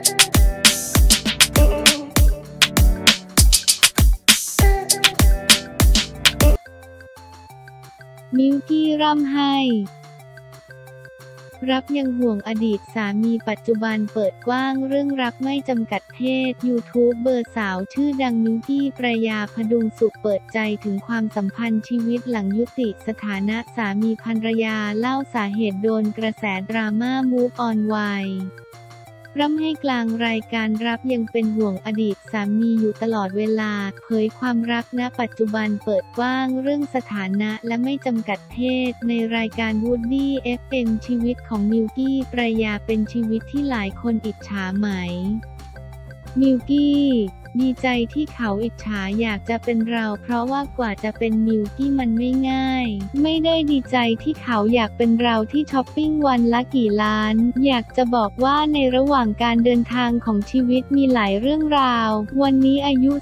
มิวกี้ร่ำไห้รักยังห่วงอดีตสามีปัจจุบันเปิดกว้างเรื่องรักไม่จำกัดเพศยูทูบเบอร์สาวชื่อดังมิวกี้ประยาพดุงสุขเปิดใจถึงความสัมพันธ์ชีวิตหลังยุติสถานะสามีภรรยาเล่าสาเหตุโดนกระแสดราม่ามูฟออนไวร่ำให้กลางรายการรับยังเป็นห่วงอดีตสามีอยู่ตลอดเวลาเผยความรักณปัจจุบันเปิดกว้างเรื่องสถานะและไม่จำกัดเพศในรายการ Woody FM ชีวิตของมิวกี้ประยาเป็นชีวิตที่หลายคนอิจฉาไหมมิวกี้ดีใจที่เขาอิจฉาอยากจะเป็นเราเพราะว่ากว่าจะเป็นมิวกี้มันไม่ง่ายไม่ได้ดีใจที่เขาอยากเป็นเราที่ช้อปปิ้งวันละกี่ล้านอยากจะบอกว่าในระหว่างการเดินทางของชีวิตมีหลายเรื่องราววันนี้อายุ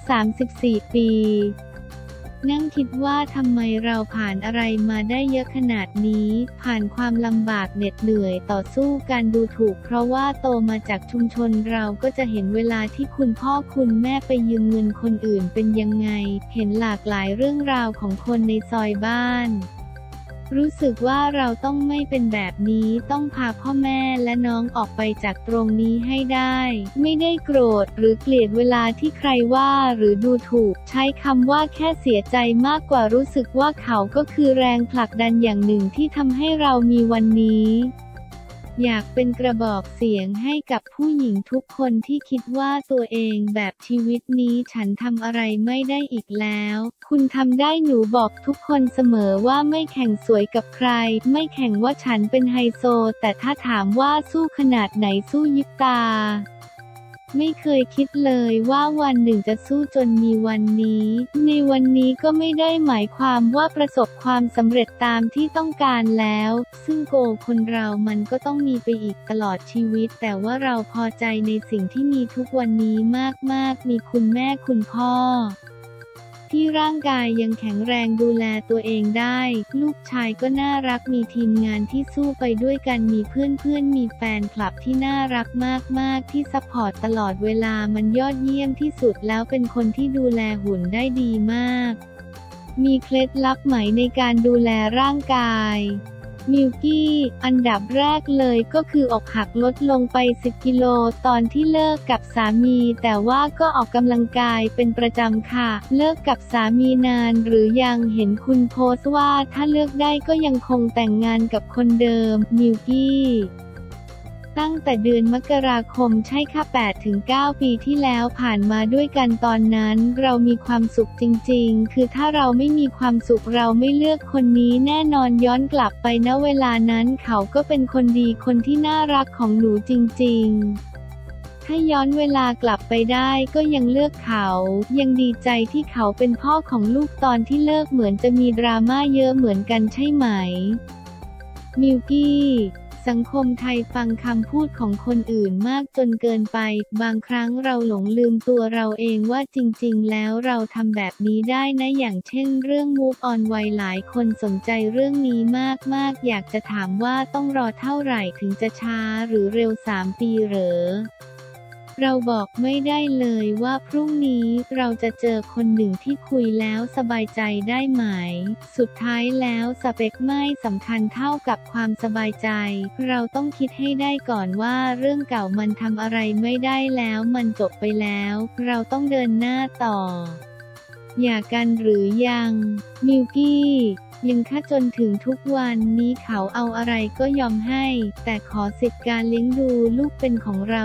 34 ปีนั่งคิดว่าทำไมเราผ่านอะไรมาได้เยอะขนาดนี้ผ่านความลำบากเหน็ดเหนื่อยต่อสู้การดูถูกเพราะว่าโตมาจากชุมชนเราก็จะเห็นเวลาที่คุณพ่อคุณแม่ไปยืมเงินคนอื่นเป็นยังไงเห็นหลากหลายเรื่องราวของคนในซอยบ้านรู้สึกว่าเราต้องไม่เป็นแบบนี้ต้องพาพ่อแม่และน้องออกไปจากตรงนี้ให้ได้ไม่ได้โกรธหรือเกลียดเวลาที่ใครว่าหรือดูถูกใช้คำว่าแค่เสียใจมากกว่ารู้สึกว่าเขาก็คือแรงผลักดันอย่างหนึ่งที่ทำให้เรามีวันนี้อยากเป็นกระบอกเสียงให้กับผู้หญิงทุกคนที่คิดว่าตัวเองแบบชีวิตนี้ฉันทำอะไรไม่ได้อีกแล้วคุณทำได้หนูบอกทุกคนเสมอว่าไม่แข่งสวยกับใครไม่แข่งว่าฉันเป็นไฮโซแต่ถ้าถามว่าสู้ขนาดไหนสู้ยิบตาไม่เคยคิดเลยว่าวันหนึ่งจะสู้จนมีวันนี้ในวันนี้ก็ไม่ได้หมายความว่าประสบความสำเร็จตามที่ต้องการแล้วซึ่งโกคนเรามันก็ต้องมีไปอีกตลอดชีวิตแต่ว่าเราพอใจในสิ่งที่มีทุกวันนี้มากๆมีคุณแม่คุณพ่อที่ร่างกายยังแข็งแรงดูแลตัวเองได้ลูกชายก็น่ารักมีทีมงานที่สู้ไปด้วยกันมีเพื่อนมีแฟนคลับที่น่ารักมากๆที่ซัพพอร์ตตลอดเวลามันยอดเยี่ยมที่สุดแล้วเป็นคนที่ดูแลหุ่นได้ดีมากมีเคล็ดลับไหมในการดูแลร่างกายมิวกี้อันดับแรกเลยก็คืออกหักลดลงไป10 กิโลตอนที่เลิกกับสามีแต่ว่าก็ออกกำลังกายเป็นประจำค่ะเลิกกับสามีนานหรือยังเห็นคุณโพสต์ว่าถ้าเลือกได้ก็ยังคงแต่งงานกับคนเดิมมิวกี้ตั้งแต่เดือนมกราคมใช่ค่ะ8-9 ปีที่แล้วผ่านมาด้วยกันตอนนั้นเรามีความสุขจริงๆคือถ้าเราไม่มีความสุขเราไม่เลือกคนนี้แน่นอนย้อนกลับไปณเวลานั้นเขาก็เป็นคนดีคนที่น่ารักของหนูจริงๆถ้าย้อนเวลากลับไปได้ก็ยังเลือกเขายังดีใจที่เขาเป็นพ่อของลูกตอนที่เลิกเหมือนจะมีดราม่าเยอะเหมือนกันใช่ไหมมิวกี้สังคมไทยฟังคำพูดของคนอื่นมากจนเกินไปบางครั้งเราหลงลืมตัวเราเองว่าจริงๆแล้วเราทำแบบนี้ได้นะอย่างเช่นเรื่อง Move on ไวหลายคนสนใจเรื่องนี้มากๆอยากจะถามว่าต้องรอเท่าไหร่ถึงจะช้าหรือเร็ว3 ปีเหรอเราบอกไม่ได้เลยว่าพรุ่งนี้เราจะเจอคนหนึ่งที่คุยแล้วสบายใจได้ไหมสุดท้ายแล้วสเปคไม่สำคัญเท่ากับความสบายใจเราต้องคิดให้ได้ก่อนว่าเรื่องเก่ามันทำอะไรไม่ได้แล้วมันจบไปแล้วเราต้องเดินหน้าต่อหย่ากันหรือยังมิวกี้ยังค่ะจนถึงทุกวันนี้เขาเอาอะไรก็ยอมให้แต่ขอสิทธิ์การเลี้ยงดูลูกเป็นของเรา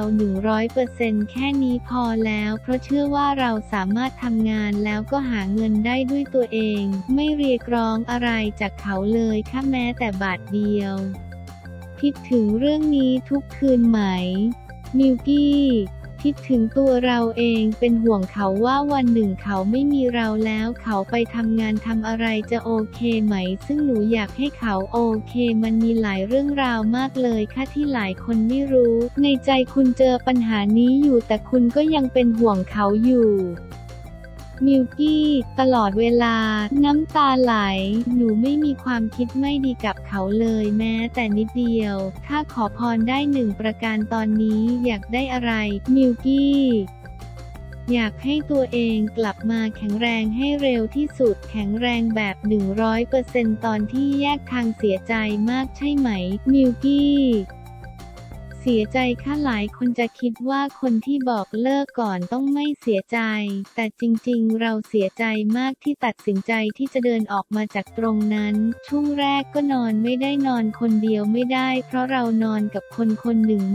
100% แค่นี้พอแล้วเพราะเชื่อว่าเราสามารถทำงานแล้วก็หาเงินได้ด้วยตัวเองไม่เรียกร้องอะไรจากเขาเลยค่ะแม้แต่บาทเดียวคิดถึงเรื่องนี้ทุกคืนไหมมิวกี้คิดถึงตัวเราเองเป็นห่วงเขาว่าวันหนึ่งเขาไม่มีเราแล้วเขาไปทำงานทำอะไรจะโอเคไหมซึ่งหนูอยากให้เขาโอเคมันมีหลายเรื่องราวมากเลยค่ะที่หลายคนไม่รู้ในใจคุณเจอปัญหานี้อยู่แต่คุณก็ยังเป็นห่วงเขาอยู่มิลกี้ตลอดเวลาน้ำตาไหลหนูไม่มีความคิดไม่ดีกับเขาเลยแม้แต่นิดเดียวถ้าขอพรได้1 ประการตอนนี้อยากได้อะไรมิลกี้อยากให้ตัวเองกลับมาแข็งแรงให้เร็วที่สุดแข็งแรงแบบ 100% ตอนที่แยกทางเสียใจมากใช่ไหมมิลกี้เสียใจค่ะหลายคนจะคิดว่าคนที่บอกเลิกก่อนต้องไม่เสียใจแต่จริงๆเราเสียใจมากที่ตัดสินใจที่จะเดินออกมาจากตรงนั้นช่วงแรกก็นอนไม่ได้นอนคนเดียวไม่ได้เพราะเรานอนกับคนคนหนึ่งมา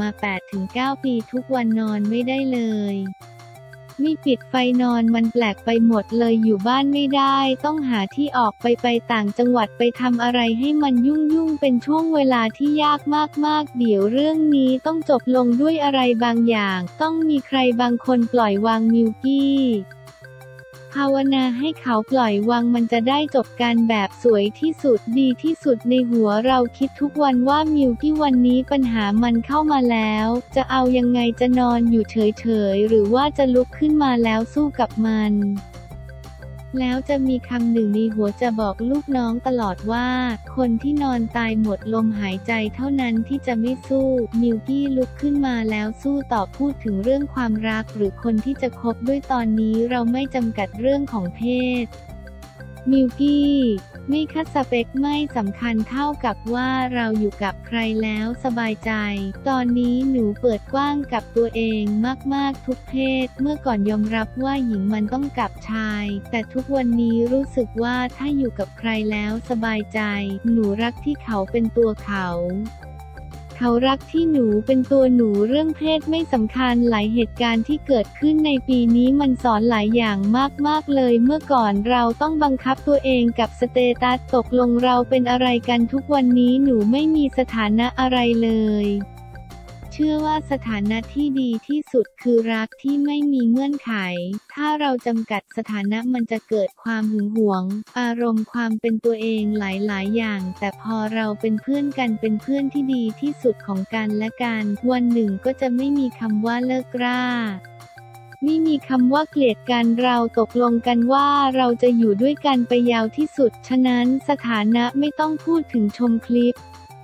8-9 ปีทุกวันนอนไม่ได้เลยไม่ปิดไฟนอนมันแปลกไปหมดเลยอยู่บ้านไม่ได้ต้องหาที่ออกไปต่างจังหวัดไปทำอะไรให้มันยุ่งเป็นช่วงเวลาที่ยากมากๆเดี๋ยวเรื่องนี้ต้องจบลงด้วยอะไรบางอย่างต้องมีใครบางคนปล่อยวางมิลกี้ภาวนาให้เขาปล่อยวางมันจะได้จบกันแบบสวยที่สุดดีที่สุดในหัวเราคิดทุกวันว่ามิลกี้วันนี้ปัญหามันเข้ามาแล้วจะเอายังไงจะนอนอยู่เฉยๆหรือว่าจะลุกขึ้นมาแล้วสู้กับมันแล้วจะมีคำหนึ่งในหัวจะบอกลูกน้องตลอดว่าคนที่นอนตายหมดลมหายใจเท่านั้นที่จะไม่สู้มิลกี้ลุกขึ้นมาแล้วสู้ต่อพูดถึงเรื่องความรักหรือคนที่จะคบด้วยตอนนี้เราไม่จำกัดเรื่องของเพศมิลกี้ไม่คัดสเปคไม่สำคัญเท่ากับว่าเราอยู่กับใครแล้วสบายใจตอนนี้หนูเปิดกว้างกับตัวเองมากๆทุกเพศเมื่อก่อนยอมรับว่าหญิงมันต้องกับชายแต่ทุกวันนี้รู้สึกว่าถ้าอยู่กับใครแล้วสบายใจหนูรักที่เขาเป็นตัวเขารักที่หนูเป็นตัวหนูเรื่องเพศไม่สำคัญหลายเหตุการณ์ที่เกิดขึ้นในปีนี้มันสอนหลายอย่างมากๆเลยเมื่อก่อนเราต้องบังคับตัวเองกับสเตตัสตกลงเราเป็นอะไรกันทุกวันนี้หนูไม่มีสถานะอะไรเลยเชื่อว่าสถานะที่ดีที่สุดคือรักที่ไม่มีเงื่อนไขถ้าเราจำกัดสถานะมันจะเกิดความหึงหวงอารมณ์ความเป็นตัวเองหลายๆอย่างแต่พอเราเป็นเพื่อนกันเป็นเพื่อนที่ดีที่สุดของกันและกันวันหนึ่งก็จะไม่มีคำว่าเลิกราไม่มีคำว่าเกลียดกันเราตกลงกันว่าเราจะอยู่ด้วยกันไปยาวที่สุดฉะนั้นสถานะไม่ต้องพูดถึงชมคลิป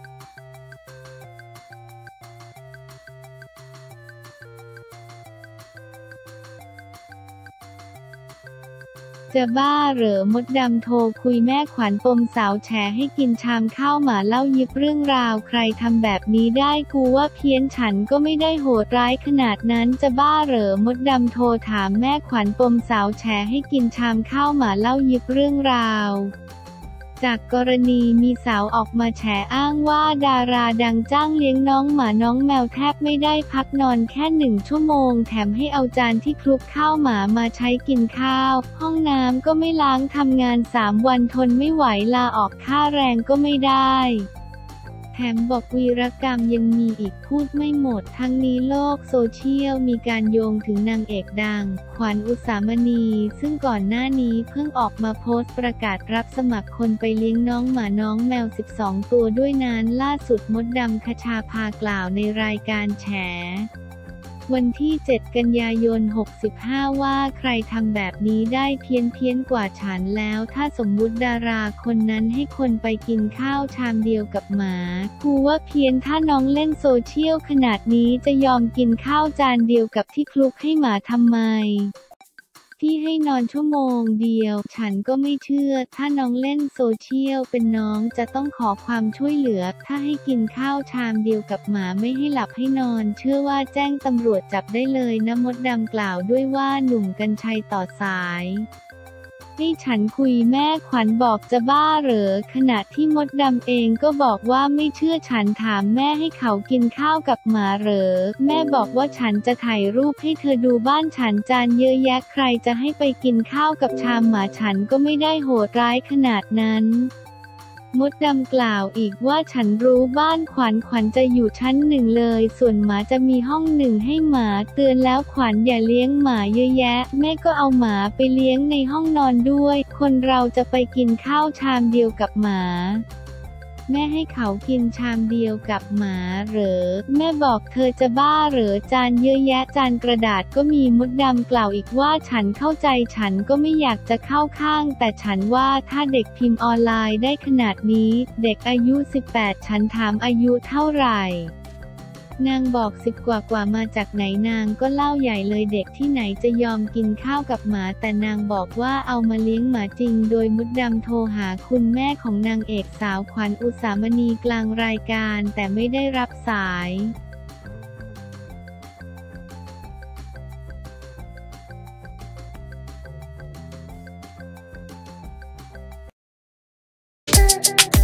จะบ้าเหรอมดดำโทรคุยแม่ขวัญปมสาวแฉให้กินชามข้าวหมาเล่ายิบเรื่องราวใครทำแบบนี้ได้กูว่าเพี้ยนฉันก็ไม่ได้โหดร้ายขนาดนั้นจะบ้าเหรอมดดำโทรถามแม่ขวัญปมสาวแฉให้กินชามข้าวหมาเล่ายิบเรื่องราวจากกรณีมีสาวออกมาแฉอ้างว่าดาราดังจ้างเลี้ยงน้องหมาน้องแมวแทบไม่ได้พักนอนแค่1 ชั่วโมงแถมให้เอาจานที่คลุกข้าวหมามาใช้กินข้าวห้องน้ำก็ไม่ล้างทำงาน3 วันทนไม่ไหวลาออกค่าแรงก็ไม่ได้แถมบอกวีรกรรมยังมีอีกพูดไม่หมดทั้งนี้โลกโซเชียลมีการโยงถึงนางเอกดังขวัญอุสามณีซึ่งก่อนหน้านี้เพิ่งออกมาโพสต์ประกาศรับสมัครคนไปเลี้ยงน้องหมาน้องแมว12 ตัวด้วยนั้นล่าสุดมดดำคชาภากล่าวในรายการแฉวันที่ 7 กันยายน 65 ว่าใครทำแบบนี้ได้เพี้ยนกว่าฉันแล้วถ้าสมมุติดาราคนนั้นให้คนไปกินข้าวชามเดียวกับหมากูว่าเพี้ยนถ้าน้องเล่นโซเชียลขนาดนี้จะยอมกินข้าวจานเดียวกับที่คลุกให้หมาทำไมที่ให้นอนชั่วโมงเดียวฉันก็ไม่เชื่อถ้าน้องเล่นโซเชียลเป็นน้องจะต้องขอความช่วยเหลือถ้าให้กินข้าวชามเดียวกับหมาไม่ให้หลับให้นอนเชื่อว่าแจ้งตำรวจจับได้เลยนะมดดำกล่าวด้วยว่าหนุ่มกรรชัยต่อสายให้ฉันคุยแม่ขวัญบอกจะบ้าเหรอขณะที่มดดำเองก็บอกว่าไม่เชื่อฉันถามแม่ให้เขากินข้าวกับหมาเหรอแม่บอกว่าฉันจะถ่ายรูปให้เธอดูบ้านฉันจานเยอะแยะใครจะให้ไปกินข้าวกับชามหมาฉันก็ไม่ได้โหดร้ายขนาดนั้นมดดำกล่าวอีกว่าฉันรู้บ้านขวัญจะอยู่ชั้น1เลยส่วนหมาจะมีห้อง1ให้หมาเตือนแล้วขวัญอย่าเลี้ยงหมาเยอะแยะแม่ก็เอาหมาไปเลี้ยงในห้องนอนด้วยคนเราจะไปกินข้าวชามเดียวกับหมาแม่ให้เขากินชามเดียวกับหมาเหรอแม่บอกเธอจะบ้าเหรอจานเยอะแยะจานกระดาษก็มีมดดำกล่าวอีกว่าฉันเข้าใจฉันก็ไม่อยากจะเข้าข้างแต่ฉันว่าถ้าเด็กพิมพ์ออนไลน์ได้ขนาดนี้เด็กอายุ18ฉันถามอายุเท่าไหร่นางบอก10 กว่ามาจากไหนนางก็เล่าใหญ่เลยเด็กที่ไหนจะยอมกินข้าวกับหมาแต่นางบอกว่าเอามาเลี้ยงหมาจริงโดยมดดำโทรหาคุณแม่ของนางเอกสาวขวัญอุสามณีกลางรายการแต่ไม่ได้รับสาย